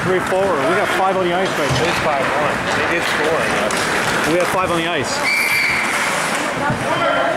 3 forward. We got 5 on the ice right now. It's 5-1. They did score. We have 5 on the ice.